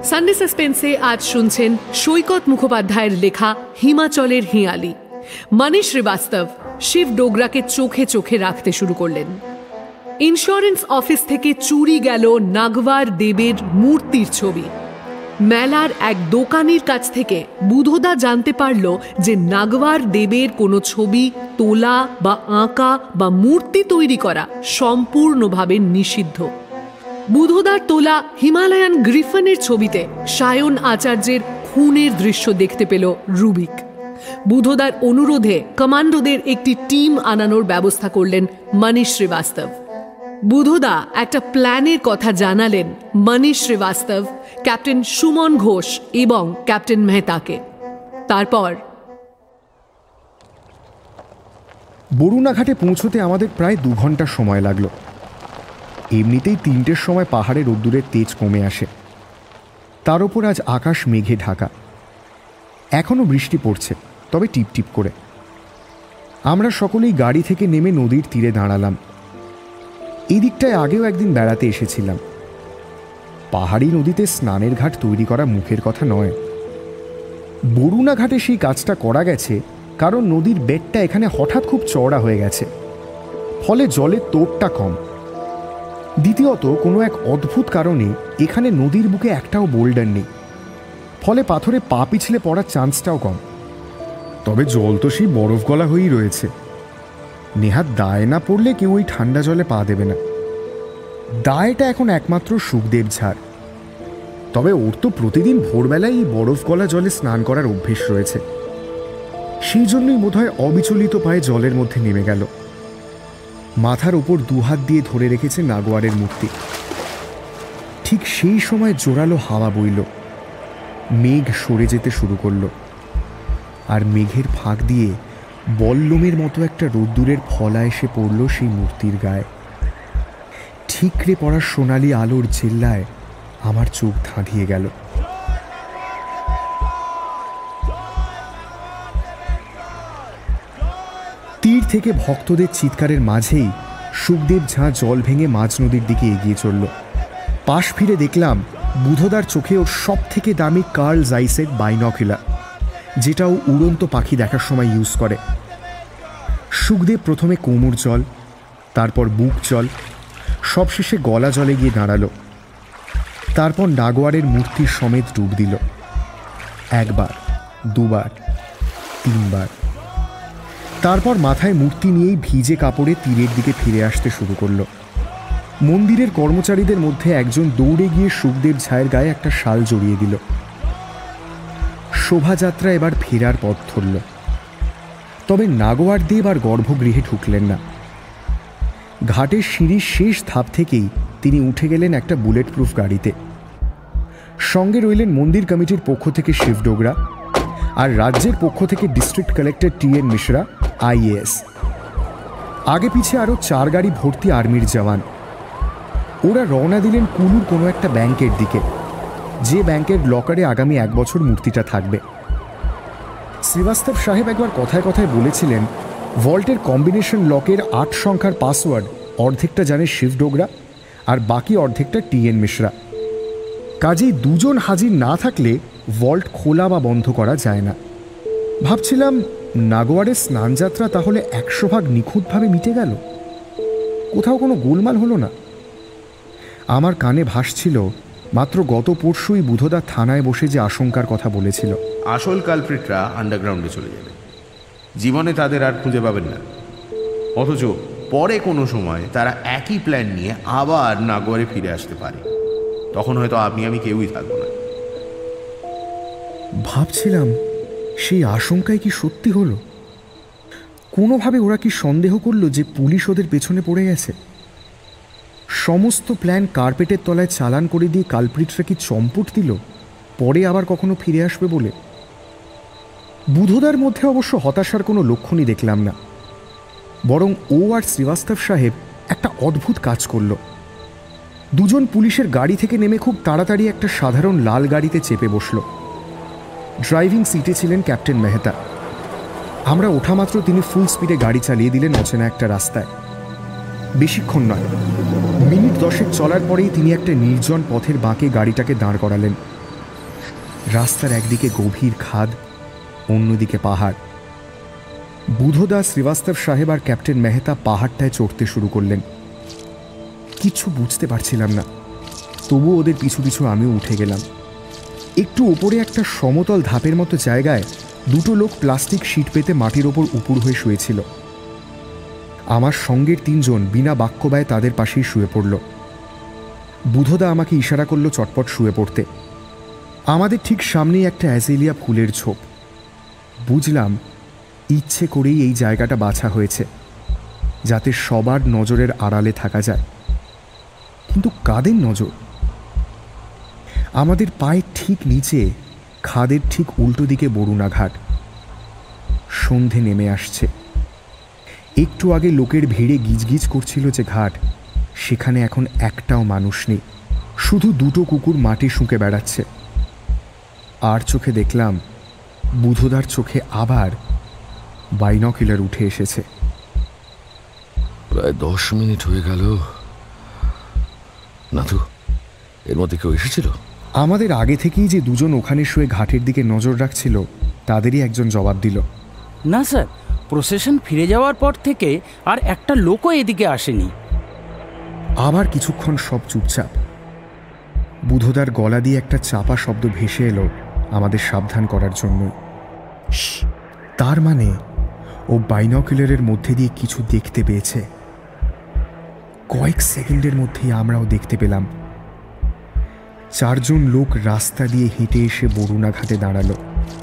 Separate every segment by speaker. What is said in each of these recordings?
Speaker 1: Sunday সাসপেন্সে আজ শুনছেন সৈকত মুখোপাধ্যায়ের লেখা হিমাচলের হিয়ালি। মনীষ শ্রীবাস্তব শিব ডোগরাকে চোখে চোখে রাখতে শুরু করলেন। ইন্স্যুরেন্স অফিস থেকে চুরি গেল নাগওয়ার দেবের মূর্তির ছবি। মেলার এক দোকানির কাছ থেকে বুধদা জানতে পারল যে নাগওয়ার দেবের কোনো ছবি তোলা বা আঁকা বা মূর্তি তৈরি করা সম্পূর্ণভাবে নিষিদ্ধ। বুধদার তোলা হিমালয়ান গ্রিফনের ছবিতে সায়ন আচার্যের খুনের দৃশ্য দেখতে পেল রুবিক। বুধদার অনুরোধে কমান্ডোদের একটি টিম আনানোর ব্যবস্থা করলেন মনীষ শ্রীবাস্তব। বুধদা একটা প্ল্যানের কথা জানালেন মনীষ শ্রীবাস্তব, ক্যাপ্টেন সুমন ঘোষ এবং ক্যাপ্টেন মেহতাকে। তারপর
Speaker 2: বরুণাঘাটে পৌঁছতে আমাদের প্রায় 2 ঘন্টা সময় লাগলো। এমনিতেই 3টের সময় পাহাড়ে রোদ্দুরের তেজ কমে আসে, তার উপর আজ আকাশ মেঘে ঢাকা। এখনও বৃষ্টি পড়ছে, তবে টিপটিপ করে। আমরা সকলেই গাড়ি থেকে নেমে নদীর তীরে দাঁড়ালাম। এই দিকটায় আগেও একদিন বেড়াতে এসেছিলাম। পাহাড়ি নদীতে স্নানের ঘাট তৈরি করা মুখের কথা নয়। বরুণাঘাটে সেই কাজটা করা গেছে কারণ নদীর বেডটা এখানে হঠাৎ খুব চওড়া হয়ে গেছে, ফলে জলের তোড়টা কম। দ্বিতীয়ত, কোনো এক অদ্ভুত কারণে এখানে নদীর বুকে একটাও বোল্ডার নেই, ফলে পাথরে পা পিছলে পড়ার চান্সটাও কম। তবে জল তো সেই বরফ গলা হয়েই রয়েছে। নেহাত দায় না পড়লে কেউ ওই ঠান্ডা জলে পা দেবে না। দায়টা এখন একমাত্র সুখদেব ঝাড়। তবে ওর তো প্রতিদিন ভোরবেলায় এই বরফ গলা জলে স্নান করার অভ্যেস রয়েছে। সেই জন্যই বোধহয় অবিচলিত পায়ে জলের মধ্যে নেমে গেল। মাথার ওপর 2 হাত দিয়ে ধরে রেখেছে নাগওয়ারের মূর্তি। ঠিক সেই সময় জোরালো হাওয়া বইল, মেঘ সরে যেতে শুরু করল, আর মেঘের ফাঁক দিয়ে বল্লমের মতো একটা রোদ্দুরের ফলা এসে পড়ল সেই মূর্তির গায়ে। ঠিকরে পড়া সোনালি আলোর জেল্লায় আমার চোখ ধাঁধিয়ে গেল। তীর থেকে ভক্তদের চিৎকারের মাঝেই সুখদেব ঝাঁ জল ভেঙে মাঝ নদীর দিকে এগিয়ে চলল। পাশ ফিরে দেখলাম বুধদার চোখে ওর সব থেকে দামি কার্ল জাইসের বাইনকুলার, যেটাও উড়ন্ত পাখি দেখার সময় ইউজ করে। সুখদেব প্রথমে কোমর জল, তারপর বুক জল, সবশেষে গলা জলে গিয়ে দাঁড়ালো। তারপর নাগওয়ারের মূর্তির সমেত ডুব দিল। 1 বার, 2 বার, 3 বার। তারপর মাথায় মূর্তি নিয়েই ভিজে কাপড়ে তীরের দিকে ফিরে আসতে শুরু করল। মন্দিরের কর্মচারীদের মধ্যে একজন দৌড়ে গিয়ে সুখদেব ঝায়ের গায়ে একটা শাল জড়িয়ে দিল। শোভাযাত্রা এবার ফেরার পথ ধরল। তবে নাগওয়ার দেব আর গর্ভগৃহে ঢুকলেন না। ঘাটের সিঁড়ির শেষ ধাপ থেকেই তিনি উঠে গেলেন একটা বুলেট প্রুফ গাড়িতে। সঙ্গে রইলেন মন্দির কমিটির পক্ষ থেকে শিব ডোগরা, আর রাজ্যের পক্ষ থেকে district collector TN Mishra IAS। আগে পিছিয়ে আরও 4 গাড়ি ভর্তি আর্মির জওয়ান। ওরা রওনা দিলেন কুলুর কোনো একটা ব্যাংকের দিকে, যে ব্যাংকের লকারে আগামী 1 বছর মূর্তিটা থাকবে। শ্রীবাস্তব সাহেব একবার কথায় কথায় বলেছিলেন, ভল্টের কম্বিনেশন লকের 8 সংখ্যার পাসওয়ার্ড অর্ধেকটা জানে শিব ডোগরা, আর বাকি অর্ধেকটা TN মিশ্রা। কাজেই 2 জন হাজির না থাকলে ভল্ট খোলা বা বন্ধ করা যায় না। ভাবছিলাম নাগওয়ারের স্নানযাত্রা তাহলে 100% নিখুঁতভাবে মিটে গেল, কোথাও কোনো গোলমাল হলো না। আমার কানে ভাসছিল মাত্র গত পরশুই বুধদা থানায় বসে যে আশঙ্কার কথা বলেছিল।
Speaker 3: আসল কালপ্রিটরা আন্ডারগ্রাউন্ডে চলে যাবে, জীবনে তাদের আর খুঁজে পাবেন না। অথচ পরে কোনো সময় তারা একই প্ল্যান নিয়ে আবার নাগওয়ারে ফিরে আসতে পারে। তখন হয়তো আমি কেউই থাকবো না।
Speaker 2: ভাবছিলাম সেই আশঙ্কায় কি সত্যি হলো? কোনোভাবে ওরা কি সন্দেহ করলো যে পুলিশ ওদের পেছনে পড়ে গেছে? সমস্ত প্ল্যান কার্পেটের তলায় চালান করে দিয়ে কালপ্রিটরা কি চম্পট দিল পরে আবার কখনো ফিরে আসবে বলে? বুধদার মধ্যে অবশ্য হতাশার কোনো লক্ষণই দেখলাম না, বরং ও আর শ্রীবাস্তব সাহেব একটা অদ্ভুত কাজ করল। 2 জন পুলিশের গাড়ি থেকে নেমে খুব তাড়াতাড়ি একটা সাধারণ লাল গাড়িতে চেপে বসল। ড্রাইভিং সিটে ছিলেন ক্যাপ্টেন মেহতা। আমরা ওঠা মাত্র তিনি ফুল স্পিডে গাড়ি চালিয়ে দিলেন অচেনা একটা রাস্তায়। বেশিক্ষণ নয়, মিনিট 10 চলার পরেই তিনি একটা নির্জন পথের বাঁকে গাড়িটাকে দাঁড় করালেন। রাস্তার একদিকে গভীর খাদ, অন্যদিকে পাহাড়। বুধদা, শ্রীবাস্তব সাহেব আর ক্যাপ্টেন মেহতা পাহাড়টায় চড়তে শুরু করলেন। কিচ্ছু বুঝতে পারছিলাম না, তবু ওদের পিছু পিছু আমিও উঠে গেলাম। একটু ওপরে একটা সমতল ধাপের মতো জায়গায় দুটো লোক প্লাস্টিক শিট পেতে মাটির ওপর উপুড় হয়ে শুয়েছিল। আমার সঙ্গের 3 জন বিনা বাক্য ব্যয়ে তাদের পাশেই শুয়ে পড়ল। বুধদা আমাকে ইশারা করলো চটপট শুয়ে পড়তে। আমাদের ঠিক সামনেই একটা অ্যাজেলিয়া ফুলের ঝোপ। বুঝলাম ইচ্ছে করেই এই জায়গাটা বাছা হয়েছে, যাতে সবার নজরের আড়ালে থাকা যায়। কিন্তু কাদের নজর? আমাদের পায়ের ঠিক নিচে খাদের ঠিক উল্টো দিকে বরুণা ঘাট। সন্ধে নেমে আসছে। একটু আগে লোকের ভিড়ে গিজগিজ করছিল যে ঘাট, সেখানে এখন একটাও মানুষ নেই। শুধু 2টো কুকুর মাটি শুঁকে বেড়াচ্ছে। আর চোখে দেখলাম বুধদার চোখে আবার বাইনকুলার উঠে এসেছে।
Speaker 4: প্রায় 10 মিনিট হয়ে গেল। নাথু, এর মধ্যে কেউ এসেছিল?
Speaker 2: আমাদের আগে থেকেই যে 2 জন ওখানে শুয়ে ঘাটের দিকে নজর রাখছিল, তাদেরই একজন জবাব দিল,
Speaker 5: না স্যার, প্রসেশন ফিরে যাওয়ার পর থেকে আর একটা লোকও এদিকে আসেনি।
Speaker 2: আবার কিছুক্ষণ সব চুপচাপ। বুধদার গলা দিয়ে একটা চাপা শব্দ ভেসে এলো আমাদের সাবধান করার জন্য। তার মানে ও বাইনকুলারের মধ্যে দিয়ে কিছু দেখতে পেয়েছে। কয়েক সেকেন্ডের মধ্যেই আমরাও দেখতে পেলাম। 4 জন লোক রাস্তা দিয়ে হেঁটে এসে বরুণা ঘাটে দাঁড়ালো।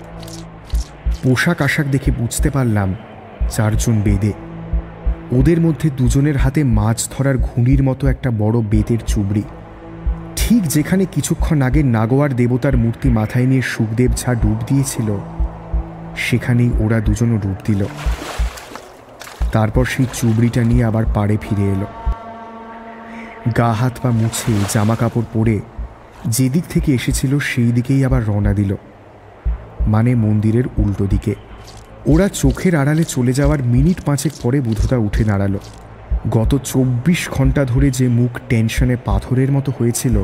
Speaker 2: পোশাক আশাক দেখে বুঝতে পারলাম 4 জন বেদে। ওদের মধ্যে 2 জনের হাতে মাছ ধরার ঘুড়ির মতো একটা বড় বেতের চুবড়ি। ঠিক যেখানে কিছুক্ষণ আগে নাগোয়ার দেবতার মূর্তি মাথায় নিয়ে সুখদেব ঝা ডুব দিয়েছিল, সেখানেই ওরা 2 জনও ডুব দিল। তারপর সেই চুবড়িটা নিয়ে আবার পাড়ে ফিরে এলো। গা হাত পা মুছে জামা কাপড় পরে যেদিক থেকে এসেছিল সেই দিকেই আবার রওনা দিল, মানে মন্দিরের উল্টো দিকে। ওরা চোখের আড়ালে চলে যাওয়ার মিনিট 5 পরে বুধদা উঠে দাঁড়ালো। গত 24 ঘন্টা ধরে যে মুখ টেনশনে পাথরের মতো হয়েছিল,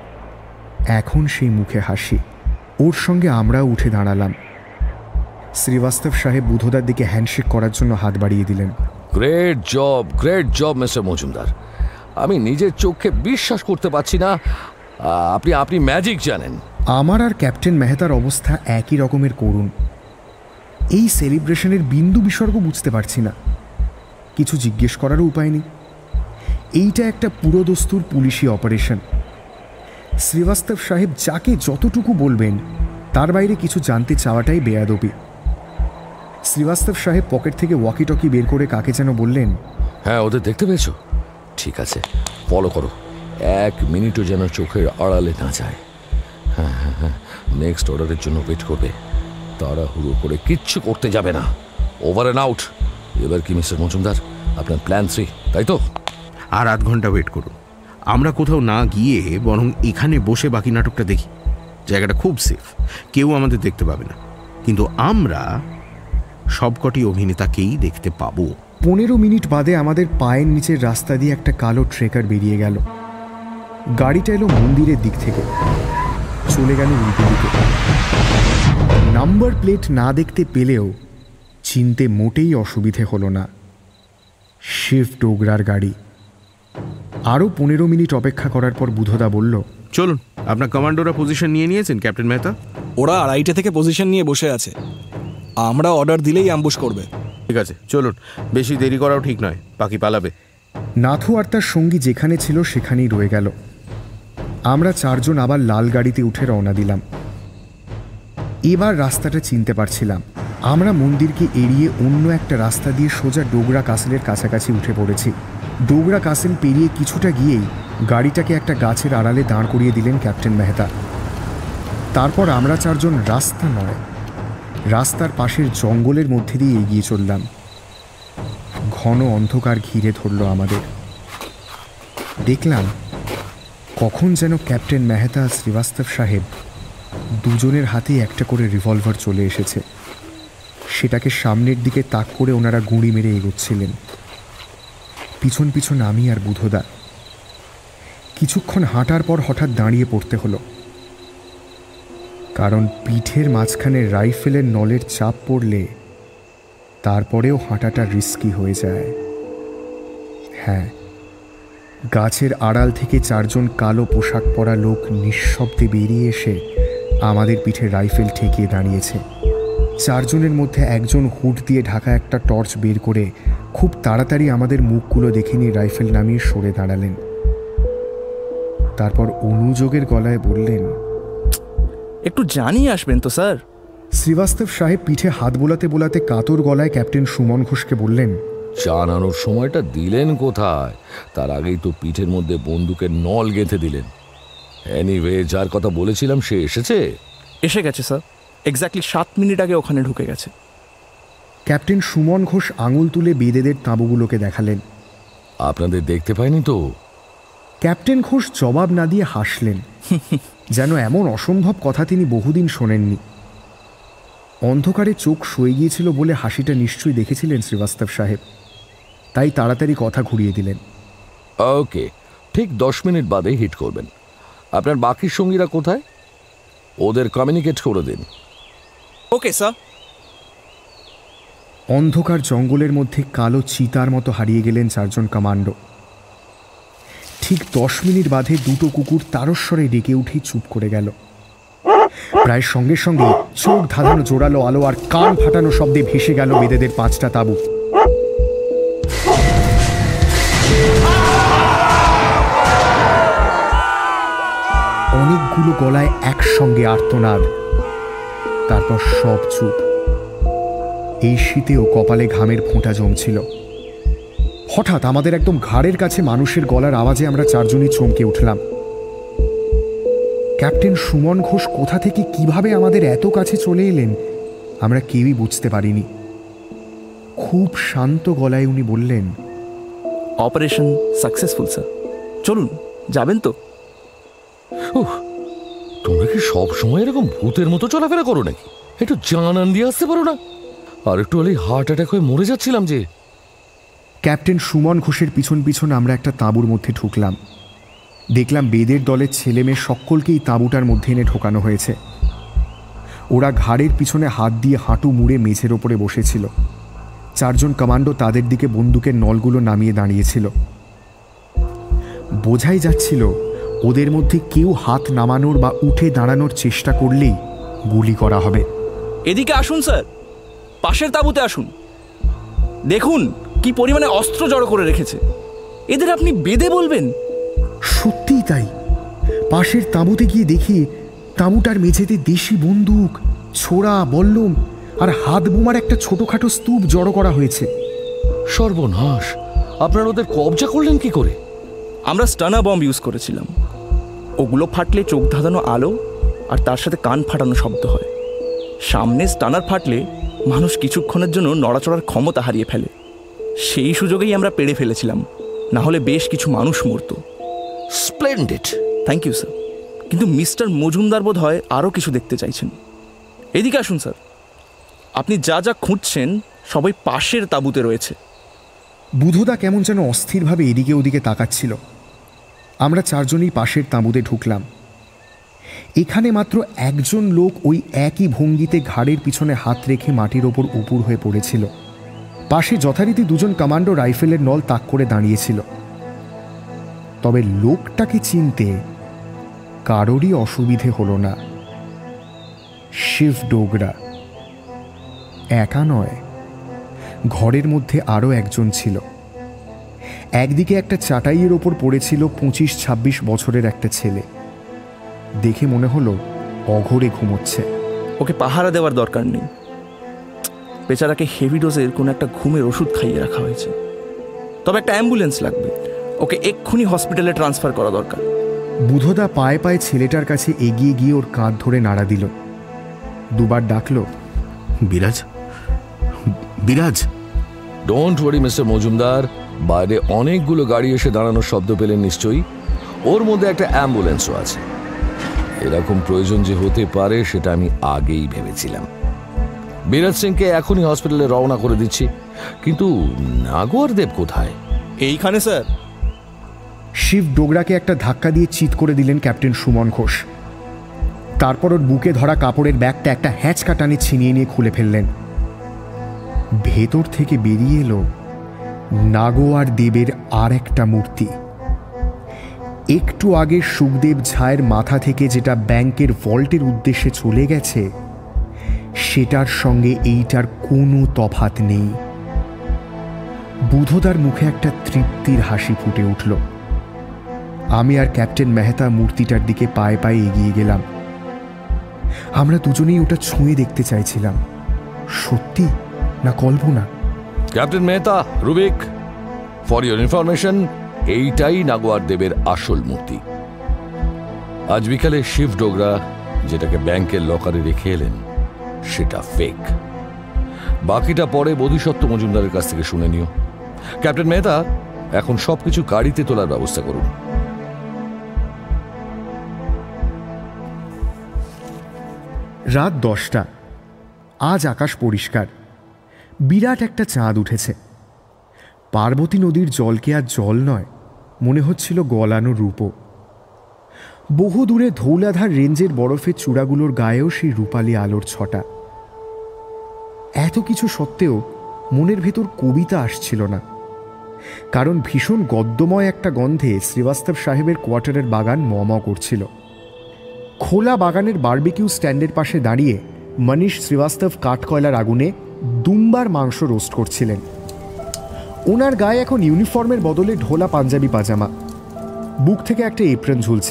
Speaker 2: এখন সেই মুখে হাসি। ওর সঙ্গে আমরাও উঠে দাঁড়ালাম। শ্রীবাস্তব সাহেব বুধদার দিকে হ্যান্ডশেক করার জন্য হাত বাড়িয়ে দিলেন।
Speaker 4: Great job mister Majumdar. আমি নিজের চোখে বিশ্বাস করতে পারছি না আপনি ম্যাজিক জানেন।
Speaker 2: আমার আর ক্যাপ্টেন মেহতার অবস্থা একই রকমের করুণ। এই সেলিব্রেশনের বিন্দু বিসর্গ বুঝতে পারছি না, কিছু জিজ্ঞেস করারও উপায় নেই। এইটা একটা পুরোদস্তুর পুলিশি অপারেশন। শ্রীবাস্তব সাহেব যাকে যতটুকু বলবেন তার বাইরে কিছু জানতে চাওয়াটাই বেয়াদবি। শ্রীবাস্তব সাহেব পকেট থেকে ওয়াকি টকি বের করে কাকে যেন বললেন,
Speaker 4: হ্যাঁ, ওদের দেখতে পেয়েছো? ঠিক আছে, ফলো করো। 1 মিনিটও যেন চোখের আড়ালে না যায়। হ্যাঁ, নেক্সট অর্ডারের জন্য ওয়েট করবে। তাড়াহুড়ো করে কিচ্ছু করতে যাবে না। Over and out. এবার কি মিস্টার মজুমদার, আপনার প্ল্যান 3, তাই তো?
Speaker 3: আর 8 ঘন্টা ওয়েট করুন। আমরা কোথাও না গিয়ে বরং এখানে বসে বাকি নাটকটা দেখি। জায়গাটা খুব সেফ, কেউ আমাদের দেখতে পাবে না, কিন্তু আমরা সবকটি অভিনেতাকেই দেখতে পাবো।
Speaker 2: 15 মিনিট বাদে আমাদের পায়ের নিচের রাস্তা দিয়ে একটা কালো ট্রেকার বেরিয়ে গেল। গাড়িটা এলো মন্দিরের দিক থেকে, চলে গেল উল্টো দিকে। নাম্বার প্লেট না দেখতে পেলেও চিনতে মোটেই অসুবিধে হলো না, শিব ডোগরার গাড়ি। আরও 15 মিনিট অপেক্ষা করার পর বুধদা বলল,
Speaker 3: চলুন। আপনার কমান্ডোরা পজিশন নিয়েছেন ক্যাপ্টেন মেহতা?
Speaker 6: ওরা 2:30 থেকে পজিশন নিয়ে বসে আছে। আমরা অর্ডার দিলেই অ্যাম্বুশ করবে।
Speaker 3: ঠিক আছে, চলুন। বেশি দেরি করাও ঠিক নয়, বাকি পালাবে।
Speaker 2: নাথু আর তার সঙ্গী যেখানে ছিল সেখানেই রয়ে গেল। আমরা 4 জন আবার লাল গাড়িতে উঠে রওনা দিলাম। এবার রাস্তাটা চিনতে পারছিলাম। আমরা মন্দিরকে এড়িয়ে অন্য একটা রাস্তা দিয়ে সোজা ডোগরা কাসেলের কাছাকাছি উঠে পড়েছি। ডোগরা কাসেল পেরিয়ে কিছুটা গিয়েই গাড়িটাকে একটা গাছের আড়ালে দাঁড় করিয়ে দিলেন ক্যাপ্টেন মেহতা। তারপর আমরা 4 জন রাস্তা নয়, রাস্তার পাশের জঙ্গলের মধ্যে দিয়ে এগিয়ে চললাম। ঘন অন্ধকার ঘিরে ধরল আমাদের। দেখলাম কখন যেন ক্যাপ্টেন মেহতা আর শ্রীবাস্তব সাহেব 2 জনের হাতে একটা করে রিভলভার চলে এসেছে। সেটাকে সামনের দিকে তাক করে ওনারা গুঁড়ি মেরে এগোচ্ছিলেন। পিছন পিছন আমি আর বুধদা। কিছুক্ষণ হাঁটার পর হঠাৎ দাঁড়িয়ে পড়তে হলো। কারণ পিঠের মাঝখানে রাইফেলের নলের চাপ পড়লে তারপরেও হাঁটাটা রিস্কি হয়ে যায়। হ্যাঁ, গাছের আড়াল থেকে 4 জন কালো পোশাক পরা লোক নিঃশব্দে বেরিয়ে এসে আমাদের পিঠে রাইফেল ঠেকিয়ে দাঁড়িয়েছে। 4 জনের মধ্যে একজন হুড দিয়ে ঢাকা একটা টর্চ বের করে খুব তাড়াতাড়ি আমাদের মুখগুলো দেখে নিয়ে রাইফেল নামিয়ে সরে দাঁড়ালেন। তারপর অনুযোগের গলায় বললেন,
Speaker 6: একটু জানিয়ে আসবেন তো স্যার।
Speaker 2: শ্রীবাস্তব সাহেব পিঠে হাত বোলাতে বোলাতে কাতর গলায় ক্যাপ্টেন সুমন ঘোষকে বললেন,
Speaker 4: জানানোর সময়টা দিলেন কোথায়? তার আগেই তো পিঠের মধ্যে বন্দুকের নল গেঁথে দিলেন। এনিওয়ে, যার কথা বলেছিলাম সে এসেছে?
Speaker 6: এসে গেছে স্যার, এক্স্যাক্টলি 7 মিনিট আগে ওখানে ঢুকে গেছে।
Speaker 2: ক্যাপ্টেন সুমন ঘোষ আঙুল তুলে বেদেদের তাঁবুগুলোকে দেখালেন।
Speaker 4: আপনাদের দেখতে পাইনি তো?
Speaker 2: ক্যাপ্টেন ঘোষ জবাব না দিয়ে হাসলেন, যেন এমন অসম্ভব কথা তিনি বহুদিন শোনেননি। অন্ধকারে চোখ সয়ে গিয়েছিল বলে হাসিটা নিশ্চয়ই দেখেছিলেন শ্রীবাস্তব সাহেব, তাই তাড়াতাড়ি কথা ঘুরিয়ে দিলেন।
Speaker 4: ওকে, ঠিক 10 মিনিট বাদে হিট করবেন। আপনার বাকি সঙ্গীরা কোথায়? ওদের কমিউনিকেট করে দিন।
Speaker 6: Okay sir.
Speaker 2: অন্ধকার জঙ্গলের মধ্যে কালো চিতার মতো হারিয়ে গেলেন 4 জন কমান্ডো। ঠিক 10 মিনিট বাদে 2টো কুকুর তারস্বরে ডেকে উঠেই চুপ করে গেল। প্রায় সঙ্গে সঙ্গে চোখ ধাঁধানো জোরালো আলো আর কান ফাটানো শব্দে ভেসে গেল বেদেদের 5টা তাঁবু। অনেকগুলো গলায় একসঙ্গে আর্তনাদ, তারপর সব চুপ। এই শীতেও কপালে ঘামের ফোঁটা জমছিল। হঠাৎ আমাদের একদম ঘাড়ের কাছে মানুষের গলার আওয়াজে আমরা 4 জনই চমকে উঠলাম। ক্যাপ্টেন সুমন ঘোষ কোথা থেকে কিভাবে আমাদের এত কাছে চলে এলেন আমরা কেউই বুঝতে পারিনি। খুব শান্ত গলায় উনি বললেন,
Speaker 6: অপারেশন সাকসেসফুল স্যার, চলুন, যাবেন তো?
Speaker 4: তোমরা কি সব সময় এরকম ভূতের মতো চলাফেরা করো নাকি? একটু জানান দিয়ে আসতে পারো না? আর একটু হলেই হার্ট অ্যাটাক হয়ে মরে যাচ্ছিলাম যে।
Speaker 2: ক্যাপ্টেন সুমন ঘোষের পিছন পিছন আমরা একটা তাঁবুর মধ্যে ঢুকলাম। দেখলাম বেদের দলের ছেলেমেয়ে সকলকেই তাঁবুটার মধ্যে এনে ঢোকানো হয়েছে। ওরা ঘাড়ের পিছনে হাত দিয়ে হাঁটু মুড়ে মেঝের ওপরে বসেছিল। 4 জন কমান্ডো তাদের দিকে বন্দুকের নলগুলো নামিয়ে দাঁড়িয়েছিল। বোঝাই যাচ্ছিল ওদের মধ্যে কেউ হাত নামানোর বা উঠে দাঁড়ানোর চেষ্টা করলেই গুলি করা হবে।
Speaker 6: এদিকে আসুন স্যার, পাশের তাঁবুতে আসুন। দেখুন কি পরিমাণে অস্ত্র জড়ো করে রেখেছে। এদের আপনি বেদে বলবেন?
Speaker 2: সত্যিই তাই। পাশের তাঁবুতে গিয়ে দেখি তাঁবুটার মেঝেতে দেশি বন্দুক, ছোড়া, বল্লম আর হাত বোমার একটা ছোটখাটো স্তূপ জড়ো করা হয়েছে।
Speaker 4: সর্বনাশ! আপনারা ওদের কবজা করলেন কি করে?
Speaker 6: আমরা স্টানা বম্ব ইউজ করেছিলাম। ওগুলো ফাটলে চোখ ধাঁধানো আলো আর তার সাথে কান ফাটানো শব্দ হয়। সামনে স্টানার ফাটলে মানুষ কিছুক্ষণের জন্য নড়াচড়ার ক্ষমতা হারিয়ে ফেলে। সেই সুযোগেই আমরা পেড়ে ফেলেছিলাম, না হলে বেশ কিছু মানুষ মরত।
Speaker 4: স্প্লেন্ডেড!
Speaker 6: Thank you sir. কিন্তু মিস্টার মজুমদার বোধ হয় আরও কিছু দেখতে চাইছেন। এদিকে আসুন স্যার, আপনি যা যা খুঁজছেন সবাই পাশের তাঁবুতে রয়েছে।
Speaker 2: বুধদা কেমন যেন অস্থিরভাবে এদিকে ওদিকে তাকাচ্ছিল। আমরা 4 জনই পাশের তাঁবুতে ঢুকলাম। এখানে মাত্র একজন লোক ওই একই ভঙ্গিতে ঘাড়ের পিছনে হাত রেখে মাটির ওপর উপুর হয়ে পড়েছিল। পাশে যথারীতি 2 জন কমান্ডো রাইফেলের নল তাক করে দাঁড়িয়েছিল। তবে লোকটাকে চিনতে কারোরই অসুবিধে হলো না। শিব ডোগরা। একা নয়, ঘরের মধ্যে আরও একজন ছিল। একদিকে একটা চাটাইয়ের ওপর পড়েছিল 25-26 বছরের একটা ছেলে। দেখে মনে হলো অঘরে ঘুমোচ্ছে।
Speaker 6: ওকে পাহারা দেওয়ার দরকার নেই। বেচারাকে হেভি ডোজের কোনো একটা ঘুমের ওষুধ খাইয়ে রাখা হয়েছে। তবে একটা অ্যাম্বুলেন্স লাগবে। ওকে এক্ষুনি হসপিটালে ট্রান্সফার করা দরকার।
Speaker 2: বুধদা পায়ে পায়ে ছেলেটার কাছে এগিয়ে গিয়ে ওর কাঁধ ধরে নাড়া দিল। 2 বার ডাকলো,
Speaker 3: বিরাজ, বিরাজ।
Speaker 4: ডোন্ট ওয়ারি মিস্টার মজুমদার, বাইরে অনেকগুলো গাড়ি এসে দাঁড়ানোর শব্দ পেলেন নিশ্চয়ই। ওর মধ্যে একটা অ্যাম্বুলেন্সও আছে। এরকম প্রয়োজন যে হতে পারে সেটা আমি আগেই ভেবেছিলাম। বিরাজ সিংকে এখনই হসপিটালে রওনা করে দিচ্ছি। কিন্তু নাগোয়ার দেব কোথায়?
Speaker 6: এইখানে স্যার।
Speaker 2: শিব ডোগরাকে একটা ধাক্কা দিয়ে চিৎ করে দিলেন ক্যাপ্টেন সুমন ঘোষ। তারপর ওর বুকে ধরা কাপড়ের ব্যাগটা একটা হ্যাঁচকা টানে ছিনিয়ে নিয়ে খুলে ফেললেন। ভেতর থেকে বেরিয়ে এলো নাগোয়ার দেবের আর একটা মূর্তি। একটু আগে সুখদেব ঝায়ের মাথা থেকে যেটা ব্যাংকের ভল্টের উদ্দেশ্যে চলে গেছে, সেটার সঙ্গে এইটার কোনো তফাৎ নেই। বুধদার মুখে একটা তৃপ্তির হাসি ফুটে উঠল। আমি আর ক্যাপ্টেন মেহতা মূর্তিটার দিকে পায়ে পায়ে এগিয়ে গেলাম। আমরা দুজনেই ওটা ছুঁয়ে দেখতে চাইছিলাম, সত্যি না কল্পনা।
Speaker 4: Captain Mehta, Rubik, for your information, এইটাই নাগোয়ার দেবের আসল মূর্তি। আজ বিকালে শিব ডোগরা যেটাকে ব্যাংকের লকারে রেখে এলেন, সেটা ফেক। বাকিটা পরে বোধিসত্ত্ব মজুমদারের কাছ থেকে শুনে নিও। ক্যাপ্টেন মেহতা, এখন সবকিছু গাড়িতে তোলার ব্যবস্থা করুন।
Speaker 2: রাত 10টা। আজ আকাশ পরিষ্কার, বিরাট একটা চাঁদ উঠেছে। পার্বতী নদীর জলকে আর জল নয়, মনে হচ্ছিল গলানো রূপো। বহু দূরে ধৌলাধার রেঞ্জের বরফের চূড়াগুলোর গায়েও সেই রূপালী আলোর ছটা। এত কিছু সত্ত্বেও মনের ভেতর কবিতা আসছিল না, কারণ ভীষণ গদ্যময় একটা গন্ধে শ্রীবাস্তব সাহেবের কোয়ার্টারের বাগান ম করছিল। খোলা বাগানের বারবিকিউ স্ট্যান্ডের পাশে দাঁড়িয়ে মনীষ শ্রীবাস্তব কাঠকয়লার আগুনে দুম্বার মাংস রোস্ট করছিলেন। ওনার গায়ে এখন ইউনিফর্মের বদলে ঢোলা পাঞ্জাবি পাজামা, বুক থেকে একটা এপ্রন ঝুলছে।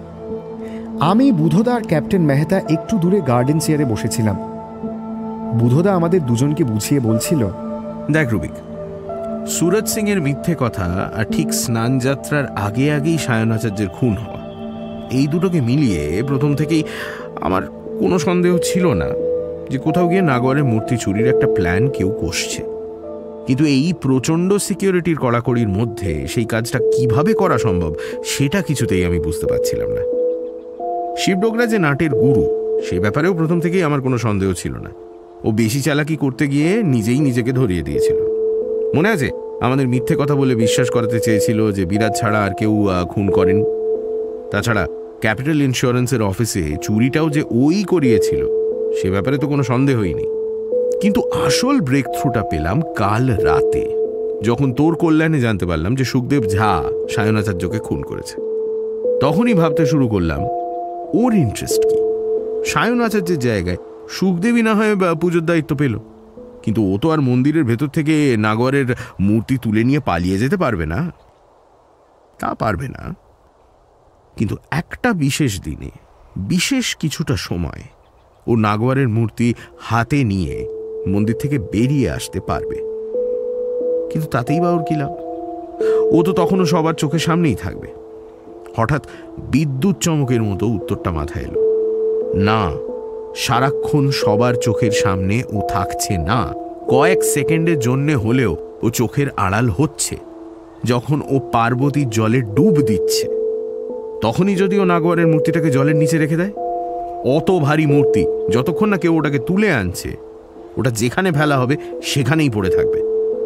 Speaker 2: আমি, বুধদা আর ক্যাপ্টেন মেহতা একটু দূরে গার্ডেন চেয়ারে বসেছিলাম। বুধদা আমাদের দুজনকে বুঝিয়ে বলছিল,
Speaker 3: দেখ রুবিক, সুরজ সিং এর মিথ্যে কথা আর ঠিক স্নান যাত্রার আগে আগেই সায়নাচার্যের খুন হওয়া, এই দুটোকে মিলিয়ে প্রথম থেকেই আমার কোনো সন্দেহ ছিল না যে কোথাও গিয়ে নাগোয়ারের মূর্তি চুরির একটা প্ল্যান কেউ কষছে। কিন্তু এই প্রচণ্ড সিকিউরিটির কড়াকড়ির মধ্যে সেই কাজটা কিভাবে করা সম্ভব, সেটা কিছুতেই আমি বুঝতে পারছিলাম না। শিব ডোগরা যে নাটের গুরু, সে ব্যাপারেও প্রথম থেকেই আমার কোনো সন্দেহ ছিল না। ও বেশি চালাকি করতে গিয়ে নিজেই নিজেকে ধরিয়ে দিয়েছিল। মনে আছে, আমাদের মিথ্যে কথা বলে বিশ্বাস করাতে চেয়েছিল যে বিরাট ছাড়া আর কেউ খুন করেন। তাছাড়া ক্যাপিটাল ইন্স্যুরেন্সের অফিসে চুরিটাও যে ওই করিয়েছিল, সে ব্যাপারে তো কোনো সন্দেহই নেই। কিন্তু আসল ব্রেক থ্রুটা পেলাম কাল রাতে, যখন তোর কল্যাণে জানতে পারলাম যে সুখদেব ঝা সায়নাচার্যকে খুন করেছে। তখনই ভাবতে শুরু করলাম ওর ইন্টারেস্ট কি। সায়নাচার্যের জায়গায় সুখদেবই না হয় পুজোর দায়িত্ব পেল, কিন্তু ও তো আর মন্দিরের ভেতর থেকে নাগোয়ারের মূর্তি তুলে নিয়ে পালিয়ে যেতে পারবে না। তা পারবে না, কিন্তু একটা বিশেষ দিনে, বিশেষ কিছুটা সময় ও নাগোয়ারের মূর্তি হাতে নিয়ে মন্দির থেকে বেরিয়ে আসতে পারবে। কিন্তু তাতেই বা ওর কি লাভ? ও তো তখনও সবার চোখের সামনেই থাকবে। হঠাৎ বিদ্যুৎ চমকের মতো উত্তরটা মাথায় এলো, না, সারাক্ষণ সবার চোখের সামনে ও থাকছে না, কয়েক সেকেন্ডের জন্য হলেও ও চোখের আড়াল হচ্ছে। যখন ও পার্বতীর জলে ডুব দিচ্ছে, তখনই যদি ও নাগোয়ারের মূর্তিটাকে জলের নিচে রেখে দেয়, অত ভারী মূর্তি যতক্ষণ না কেউ ওটাকে তুলে আনছে, ওটা যেখানে ফেলা হবে সেখানেই পড়ে থাকবে।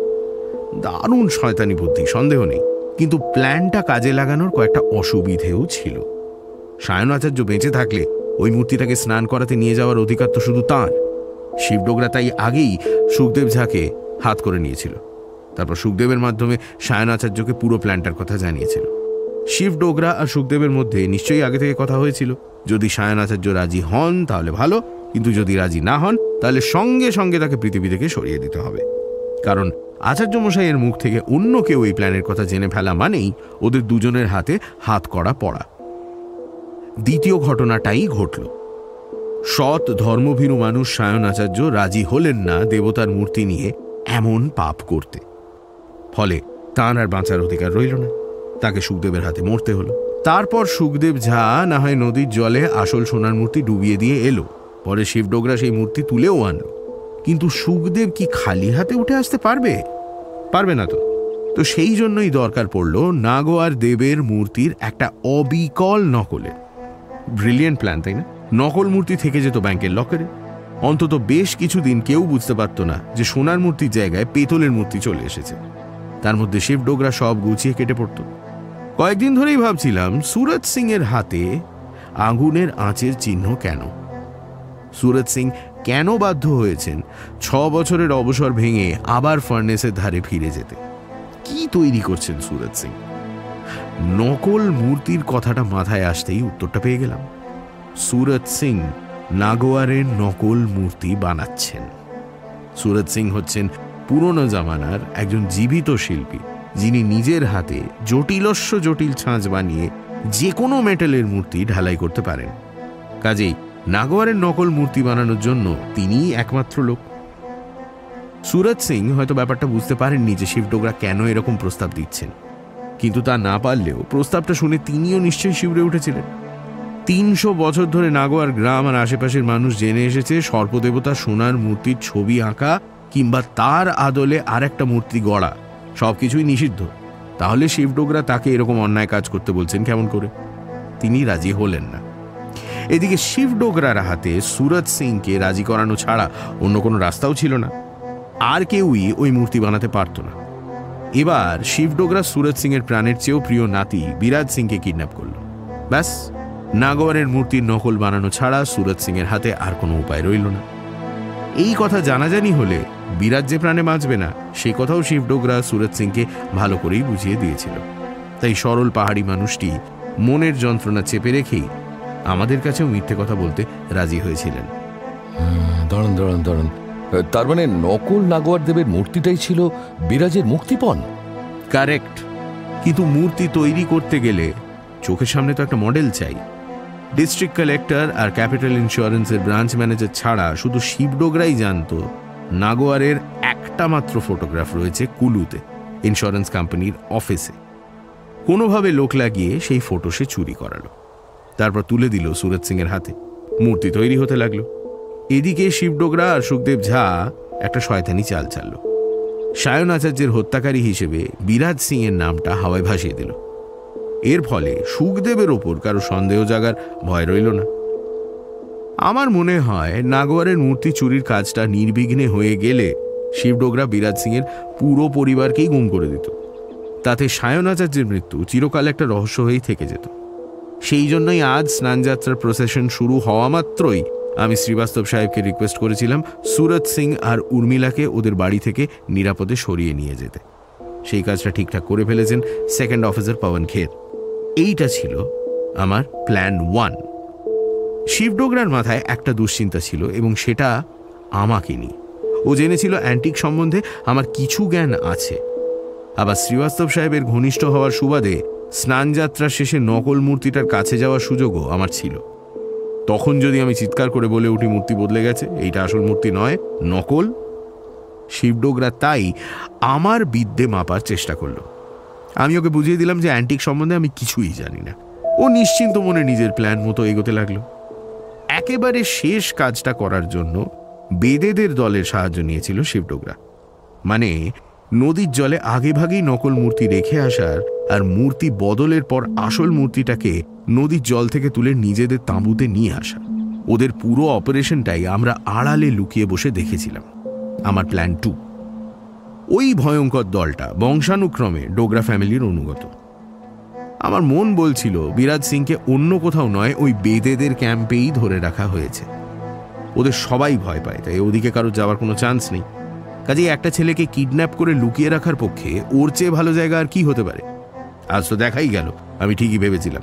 Speaker 3: দারুণ শয়তানি বুদ্ধি, সন্দেহ নেই, কিন্তু প্ল্যানটা কাজে লাগানোর কয়েকটা অসুবিধেও ছিল। সায়নাচার্য বেঁচে থাকলে ওই মূর্তিটাকে স্নান করাতে নিয়ে যাওয়ার অধিকার তো শুধু তাঁর। শিব ডোগরা তাই আগেই সুখদেব ঝাকে হাত করে নিয়েছিল। তারপর সুখদেবের মাধ্যমে সায়নাচার্যকে পুরো প্ল্যানটার কথা জানিয়েছিল। শিব ডোগরা আর সুখদেবের মধ্যে নিশ্চয়ই আগে থেকে কথা হয়েছিল, যদি সায়নাচার্য রাজি হন তাহলে ভালো, কিন্তু যদি রাজি না হন তাহলে সঙ্গে সঙ্গে তাকে পৃথিবী থেকে সরিয়ে দিতে হবে। কারণ আচার্য মশাইয়ের মুখ থেকে অন্য কেউ এই প্ল্যানের কথা জেনে ফেলা মানেই ওদের দুজনের হাতে হাত করা পড়া। দ্বিতীয় ঘটনাটাই ঘটল। সৎ ধর্মভীরু মানুষ সায়নাচার্য রাজি হলেন না দেবতার মূর্তি নিয়ে এমন পাপ করতে। ফলে তাঁর আর বাঁচার অধিকার রইল না, তাকে সুখদেবের হাতে মরতে হলো। তারপর সুখদেব ঝা না হয় নদীর জলে আসল সোনার মূর্তি ডুবিয়ে দিয়ে এলো, পরে শিব ডোগরা সেই মূর্তি তুলেও আনলো। কিন্তু সুখদেব কি খালি হাতে উঠে আসতে পারবে? পারবে না। তো সেই জন্যই দরকার পড়ল নাগোয়ার দেবের মূর্তির একটা অবিকল নকলের। ব্রিলিয়েন্ট প্ল্যান, তাই না? নকল মূর্তি থেকে যেত ব্যাংকের লকারে। অন্তত বেশ কিছুদিন কেউ বুঝতে পারতো না যে সোনার মূর্তির জায়গায় পেতলের মূর্তি চলে এসেছে। তার মধ্যে শিব ডোগরা সব গুছিয়ে কেটে পড়ত। কয়েকদিন ধরেই ভাবছিলাম সুরজ সিং এর হাতে আগুনের আঁচের চিহ্ন কেন? সুরত সিং কেন বাধ্য হয়েছেন 6 বছরের অবসর ভেঙে আবার ফার্নেসের ধারে ফিরে যেতে? কি তৈরি করছেন সুরত সিং? নকল মূর্তির কথাটা মাথায় আসতেই উত্তরটা পেয়ে গেলাম। সুরত সিং নাগোয়ারের নকল মূর্তি বানাচ্ছেন। সুরত সিং হচ্ছেন পুরনো জামানার একজন জীবিত শিল্পী, যিনি নিজের হাতে জটিলস্য জটিল ছাঁচ বানিয়ে যে কোনো মেটালের মূর্তি ঢালাই করতে পারেন। কাজেই নাগোয়ারের নকল মূর্তি বানানোর জন্য তিনিই একমাত্র লোক। সুরত সিং হয়তো ব্যাপারটা বুঝতে পারেননি যে শিব ডোগরা কেন এরকম প্রস্তাব দিচ্ছেন, কিন্তু তা না পারলেও প্রস্তাবটা শুনে তিনিও নিশ্চয়ই শিউরে উঠেছিলেন। 300 বছর ধরে নাগোয়ার গ্রাম আর আশেপাশের মানুষ জেনে এসেছে সর্পদেবতা সোনার মূর্তির ছবি আঁকা কিংবা তার আদলে আর একটা মূর্তি গড়া সবকিছুই নিষিদ্ধ। তাহলে শিব ডোগরা তাকে এরকম অন্যায় কাজ করতে বলছেন কেমন করে? তিনি রাজি হলেন না। এদিকে শিব ডোগরার হাতে সুরত সিংকে রাজি করানো ছাড়া অন্য কোনো রাস্তাও ছিল না। আর কেউই ওই মূর্তি বানাতে পারত না। এবার শিব ডোগরা সুরত সিং এর প্রাণের চেয়েও প্রিয় নাতি বিরাজ সিংকে কিডন্যাপ করল। ব্যাস, নাগোয়ারের মূর্তির নকল বানানো ছাড়া সুরত সিং এর হাতে আর কোনো উপায় রইল না। এই কথা জানাজানি হলে বিরাজ যে প্রাণে বাঁচবে না সে কথাও শিব ডোগরা সুরত সিংকে ভালো করেই বুঝিয়ে দিয়েছিল। তাই সরল পাহাড়ি মানুষটি মনের যন্ত্রণা চেপে রেখেই আমাদের কাছেও মিথ্যে কথা বলতে রাজি হয়েছিলেন।
Speaker 4: দাঁড়ান দাঁড়ান দাঁড়ান, তার মানে নকল নাগোয়ার দেবের মূর্তিটাই ছিল বিরাজের মুক্তিপণ?
Speaker 3: কারেক্ট। কিন্তু মূর্তি তৈরি করতে গেলে চোখের সামনে তো একটা মডেল চাই। ডিস্ট্রিক্ট কালেক্টর আর ক্যাপিটাল ইন্স্যুরেন্সের ব্রাঞ্চ ম্যানেজার ছাড়া শুধু শিব ডোগরাই জানত নাগোয়ারের একটা মাত্র ফটোগ্রাফ রয়েছে কুলুতে, ইন্স্যুরেন্স কোম্পানির অফিসে। কোনোভাবে লোক লাগিয়ে সেই ফটো সে চুরি করালো, তারপর তুলে দিল সুরত সিং এর হাতে। মূর্তি তৈরি হতে লাগলো। এদিকে শিব ডোগরা আর সুখদেব ঝা একটা শয়তানি চাল চালল। সায়ন আচার্যের হত্যাকারী হিসেবে বিরাজ সিং এর নামটা হাওয়ায় ভাসিয়ে দিল। এর ফলে সুখদেবের ওপর কারো সন্দেহ জাগার ভয় রইল না। আমার মনে হয় নাগোয়ারের মূর্তি চুরির কাজটা নির্বিঘ্নে হয়ে গেলে শিব ডোগরা বিরাজ সিং এর পুরো পরিবারকেই গুম করে দিত। তাতে সায়ন আচার্যের মৃত্যু চিরকাল একটা রহস্য হয়েই থেকে যেত। সেই জন্যই আজ স্নানযাত্রার প্রসেশন শুরু হওয়া মাত্রই আমি শ্রীবাস্তব সাহেবকে রিকোয়েস্ট করেছিলাম সুরত সিং আর উর্মিলাকে ওদের বাড়ি থেকে নিরাপদে সরিয়ে নিয়ে যেতে। সেই কাজটা ঠিকঠাক করে ফেলেছেন সেকেন্ড অফিসার পবন খের। এইটা ছিল আমার প্ল্যান 1। শিব ডোগরার মাথায় একটা দুশ্চিন্তা ছিল এবং সেটা আমাকে নিয়ে। ও জেনেছিল অ্যান্টিক সম্বন্ধে আমার কিছু জ্ঞান আছে। আবার শ্রীবাস্তব সাহেবের ঘনিষ্ঠ হওয়ার সুবাদে স্নানযাত্রার শেষে নকল মূর্তিটার কাছে যাওয়ার সুযোগও আমার ছিল। তখন যদি আমি চিৎকার করে বলে উঠি মূর্তি বদলে গেছে, এইটা আসল মূর্তি নয়, নকল, শিব ডোগরা তাই আমার বিদ্যে মাপার চেষ্টা করলো। আমি ওকে বুঝিয়ে দিলাম যে অ্যান্টিক সম্বন্ধে আমি কিছুই জানি না। ও নিশ্চিন্ত মনে নিজের প্ল্যান মতো এগোতে লাগলো। একেবারে শেষ কাজটা করার জন্য বেদেদের দলের সাহায্য নিয়েছিল শিব ডোগরা। মানে নদীর জলে আগে ভাগেই নকল মূর্তি রেখে আসার আর মূর্তি বদলের পর আসল মূর্তিটাকে নদীর জল থেকে তুলে নিজেদের তাঁবুতে নিয়ে আসা। ওদের পুরো অপারেশনটাই আমরা আড়ালে লুকিয়ে বসে দেখেছিলাম। আমার প্ল্যান 2। ওই ভয়ঙ্কর দলটা বংশানুক্রমে ডোগরা ফ্যামিলির অনুগত। আমার মন বলছিল বিরাজ সিংকে অন্য কোথাও নয়, ওই বেদেদের ক্যাম্পেই ধরে রাখা হয়েছে। ওদের সবাই ভয় পায়, তাই ওদিকে কারো যাওয়ার কোনো চান্স নেই। কাজেই একটা ছেলেকে কিডন্যাপ করে লুকিয়ে রাখার পক্ষে ওর চেয়ে ভালো জায়গা আর কি হতে পারে? আজ তো দেখাই গেল আমি ঠিকই ভেবেছিলাম।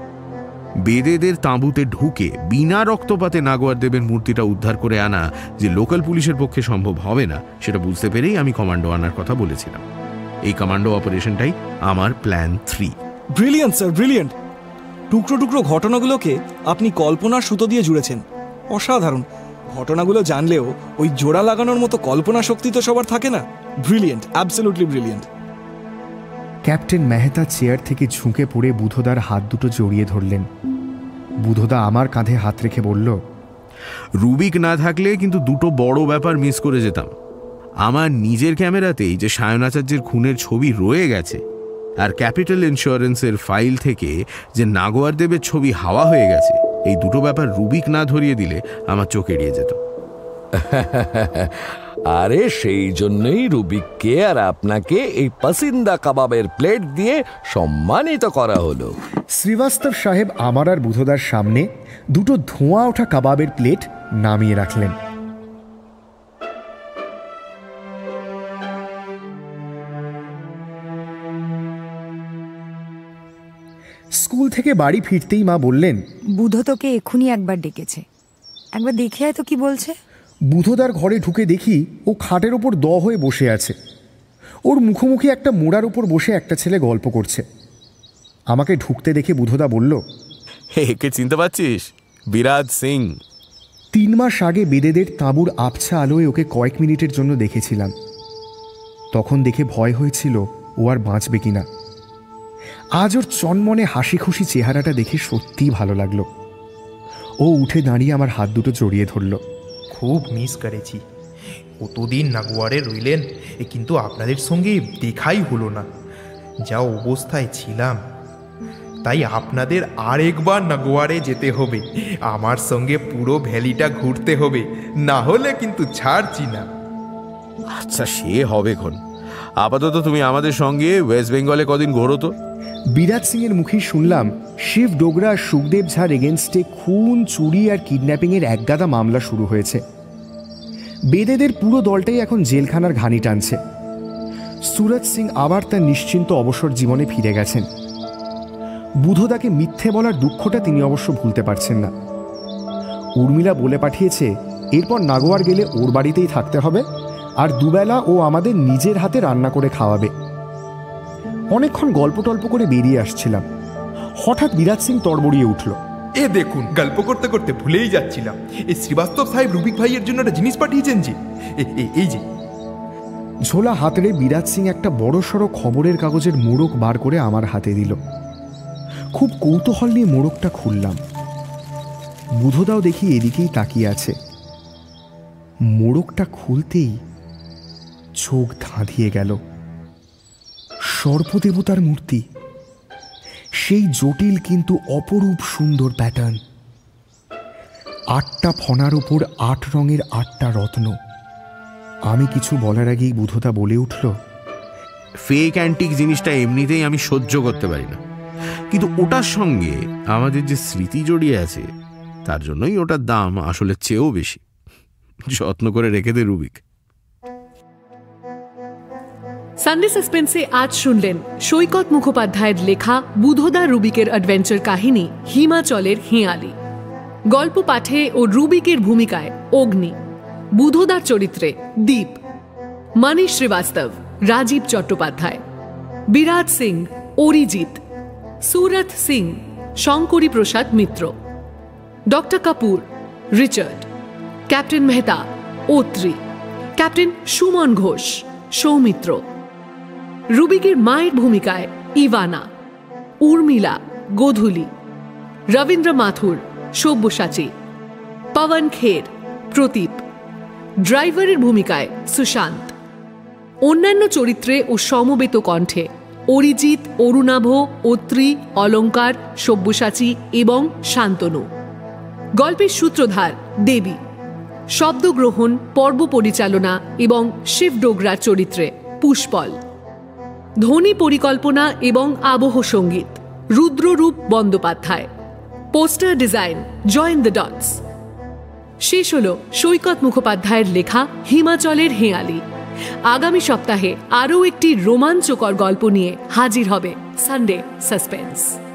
Speaker 3: বেদেদের তাঁবুতে ঢুকে বিনা রক্তপাতে নাগোয়ার দেবের মূর্তিটা উদ্ধার করে আনা যে লোকাল পুলিশের পক্ষে সম্ভব হবে না, সেটা বুঝতে পেরেই আমি কমান্ডো আনার কথা বলেছিলাম। এই কমান্ডো অপারেশনটাই আমার প্ল্যান 3।
Speaker 7: Brilliant sir, brilliant. টুকরো টুকরো ঘটনাগুলোকে আপনি কল্পনার সুতো দিয়ে জুড়েছেন। অসাধারণ। ঘটনাগুলো জানলেও ওই জোড়া লাগানোর মতো কল্পনা শক্তি তো সবার থাকে না। Brilliant, absolutely brilliant.
Speaker 2: Captain Mehta chair থেকে ঝুঁকে পড়ে বুধোদার হাত দুটো জড়িয়ে ধরলেন। বুধোদা আমার কাঁধে হাত রেখে বলল,
Speaker 3: রুবিক না থাকলে কিন্তু দুটো বড় ব্যাপার মিস করে যেতাম। আমার নিজের ক্যামেরাতেই যে সায়ন আচার্যের খুনের ছবি রয়ে গেছে, আর ক্যাপিটাল ইন্স্যুরেন্সের ফাইল থেকে যে নাগোয়ার দেবের ছবি হাওয়া হয়ে গেছে, এই দুটো ব্যাপার রুবিক না ধরিয়ে দিলে আমার চোখ এড়িয়ে যেত।
Speaker 4: আরে সেই জন্যই রুবিককে আর আপনাকে এই পাসিন্দা কাবাবের প্লেট দিয়ে সম্মানিত করা হলো।
Speaker 2: শ্রীবাস্তব সাহেব আমার আর বুধদার সামনে দুটো ধোঁয়া ওঠা কাবাবের প্লেট নামিয়ে রাখলেন। স্কুল থেকে বাড়ি ফিরতেই মা বললেন,
Speaker 8: বুধ তোকে এক্ষুনি একবার ডেকেছে, একবার দেখে আয় তো কি বলছে।
Speaker 2: বুধদার ঘরে ঢুকে দেখি ও খাটের ওপর দ হয়ে বসে আছে। ওর মুখোমুখি একটা মোড়ার উপর বসে একটা ছেলে গল্প করছে। আমাকে ঢুকতে দেখে বুধদা বলল,
Speaker 3: একে চিনতে পারছিস? বিরাজ সিং।
Speaker 2: 3 মাস আগে বেদেদের তাঁবুর আবছা আলোয় ওকে কয়েক মিনিটের জন্য দেখেছিলাম। তখন দেখে ভয় হয়েছিল ও আর বাঁচবে কিনা। আজ ওর চনমনে হাসি খুশি চেহারাটা দেখে সত্যিই ভালো লাগলো। ও উঠে দাঁড়িয়ে আমার হাত দুটো জড়িয়ে ধরল।
Speaker 9: খুব মিস করেছি, কতদিন নাগোয়ারে রইলেন, কিন্তু আপনাদের সঙ্গে দেখাই হলো না। যা অবস্থায় ছিলাম, তাই আপনাদের আরেকবার নাগোয়ারে যেতে হবে, আমার সঙ্গে পুরো ভ্যালিটা ঘুরতে হবে, না হলে কিন্তু ছাড়ছি না।
Speaker 3: আচ্ছা সে হবে খন, আপাতত তুমি আমাদের সঙ্গে ওয়েস্ট বেঙ্গলে কদিন ঘোরো তো।
Speaker 2: বিরাজ সিংয়ের মুখেই শুনলাম শিব ডোগরা আর সুখদেব ঝার এগেনস্টে খুন, চুরি আর কিডন্যাপিংয়ের একগাদা মামলা শুরু হয়েছে। বেদেদের পুরো দলটাই এখন জেলখানার ঘানি টানছে। সুরজ সিং আবার তার নিশ্চিন্ত অবসর জীবনে ফিরে গেছেন। বুধদাকে মিথ্যে বলার দুঃখটা তিনি অবশ্য ভুলতে পারছেন না। উর্মিলা বলে পাঠিয়েছে এরপর নাগোয়ার গেলে ওর বাড়িতেই থাকতে হবে, আর দুবেলা ও আমাদের নিজের হাতে রান্না করে খাওয়াবে। অনেকক্ষণ গল্প টল্প করে বেরিয়ে আসছিলাম, হঠাৎ বিরাজ সিং তড়বড়িয়ে উঠল।
Speaker 9: এ দেখুন, গল্প করতে করতে ভুলেই যাচ্ছিলাম, এই শ্রীবাস্তব সাহেব রুবিক ভাইয়ের জন্য একটা জিনিস পাঠিয়েছেন যে, এই যে।
Speaker 2: ঝোলা হাতড়ে বিরাজ সিং একটা বড়সড় খবরের কাগজের মোড়ক বার করে আমার হাতে দিল। খুব কৌতূহল নিয়ে মোড়কটা খুললাম। বুধদাও দেখি এদিকেই তাকিয়ে আছে। মোড়কটা খুলতেই চোখ ধাঁধিয়ে গেল। সর্পদেবতার মূর্তি, সেই জটিল কিন্তু অপরূপ সুন্দর প্যাটার্ন। 8টা ফনার উপর 8 রঙের 8টা রত্ন। আমি কিছু বলার আগেই বুধদা বলে উঠল,
Speaker 3: ফেক অ্যান্টিক জিনিসটা এমনিতেই আমি সহ্য করতে পারি না, কিন্তু ওটার সঙ্গে আমাদের যে স্মৃতি জড়িয়ে আছে তার জন্যই ওটার দাম আসলে চেয়েও বেশি। যত্ন করে রেখে দে রুবিক।
Speaker 1: সানডে সাসপেন্সে আজ শুনলেন সৈকত মুখোপাধ্যায়ের লেখা বুধদা রুবিকের অ্যাডভেঞ্চার কাহিনী হিমাচলের হিয়ালি। গল্প পাঠে ও রুবিকের ভূমিকায় অগ্নি, বুধদার চরিত্রে দীপ, Manish Srivastava, Rajiv Chattopadhyay, Biraj Singh, Arijit, Surath Singh, Shankari Prasad Mitra, doctor Kapoor, Richard, captain Mehta, Atri, captain Suman Ghosh, Soumitra, রুবিকের মায়ের ভূমিকায় ইভানা, উর্মিলা, গোধূলি, রবীন্দ্র মাথুর, সব্যসাচী, পবন খের, প্রদীপ, ড্রাইভারের ভূমিকায় সুশান্ত। অন্যান্য চরিত্রে ও সমবেত কণ্ঠে অরিজিৎ, অরুণাভ, অত্রি, অলঙ্কার, সব্যসাচী এবং শান্তনু। গল্পের সূত্রধার দেবী। শব্দগ্রহণ, পর্ব পরিচালনা এবং শিব ডোগরার চরিত্রে পুষ্পল। ধ্বনি পরিকল্পনা এবং আবহ সঙ্গীত Rudrarup Bandyopadhyay. Poster design join the dots. শেষ হল সৈকত মুখোপাধ্যায়ের লেখা হিমাচলের হেঁয়ালি। আগামী সপ্তাহে আরও একটি রোমাঞ্চকর গল্প নিয়ে হাজির হবে সানডে সাসপেন্স।